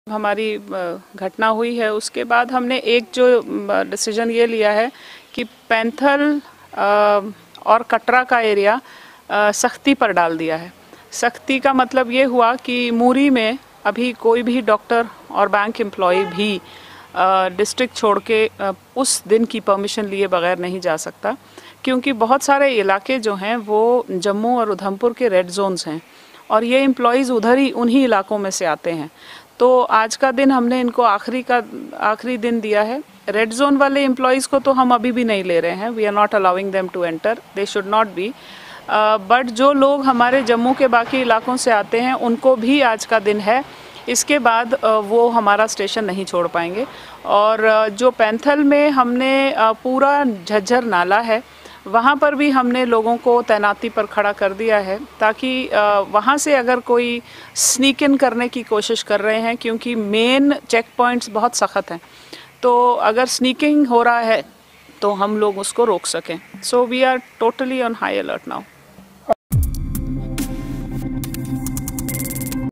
हमारी घटना हुई है उसके बाद हमने एक जो डिसीजन ये लिया है कि पैंथल और कटरा का एरिया सख्ती पर डाल दिया है। सख्ती का मतलब ये हुआ कि मूरी में अभी कोई भी डॉक्टर और बैंक एम्प्लॉय भी डिस्ट्रिक्ट छोड़ के उस दिन की परमिशन लिए बगैर नहीं जा सकता, क्योंकि बहुत सारे इलाके जो हैं वो जम्मू और उधमपुर के रेड जोन्स हैं और ये एम्प्लॉयज़ उधर ही उन्हीं इलाकों में से आते हैं। तो आज का दिन हमने इनको आखिरी दिन दिया है। रेड जोन वाले एम्प्लॉयज़ को तो हम अभी भी नहीं ले रहे हैं, we are not allowing them to enter, they should not be. But जो लोग हमारे जम्मू के बाकी इलाकों से आते हैं उनको भी आज का दिन है। इसके बाद वो हमारा स्टेशन नहीं छोड़ पाएंगे। और जो पैंथल में हमने पूरा झज्जर नाला है वहाँ पर भी हमने लोगों को तैनाती पर खड़ा कर दिया है, ताकि वहाँ से अगर कोई स्नीक इन करने की कोशिश कर रहे हैं, क्योंकि मेन चेक पॉइंट्स बहुत सख्त हैं, तो अगर स्नीकिंग हो रहा है तो हम लोग उसको रोक सकें। So we are totally on high alert now.